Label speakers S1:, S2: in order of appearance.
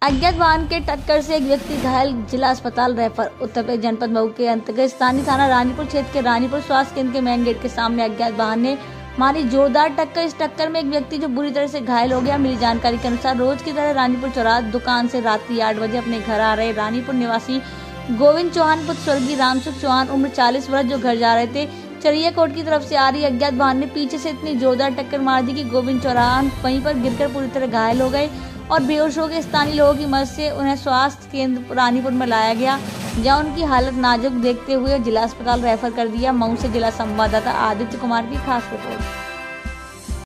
S1: अज्ञात वाहन के टक्कर से एक व्यक्ति घायल, जिला अस्पताल रेफर। उत्तर प्रदेश जनपद मऊ के अंतर्गत स्थानीय थाना रानीपुर क्षेत्र के रानीपुर स्वास्थ्य केंद्र के मेन गेट के सामने अज्ञात वाहन ने मारी जोरदार टक्कर। इस टक्कर में एक व्यक्ति जो बुरी तरह से घायल हो गया। मिली जानकारी के अनुसार रोज की तरह रानीपुर चौराहा दुकान से रात्रि 8 बजे अपने घर आ रहे रानीपुर निवासी गोविंद चौहान पुत्र स्वर्गीय रामसुख चौहान उम्र 40 वर्ष जो घर जा रहे थे, चरिया कोट की तरफ से आ रही अज्ञात वाहन ने पीछे से इतनी जोरदार टक्कर मार दी कि गोविंद चौहान वहीं पर गिरकर पूरी तरह घायल हो गए और बेहोश हो गए। स्थानीय लोगों की मदद से उन्हें स्वास्थ्य केंद्र रानीपुर में लाया गया, जहां उनकी हालत नाजुक देखते हुए जिला अस्पताल रेफर कर दिया। मऊ से जिला संवाददाता आदित्य कुमार की खास रिपोर्ट।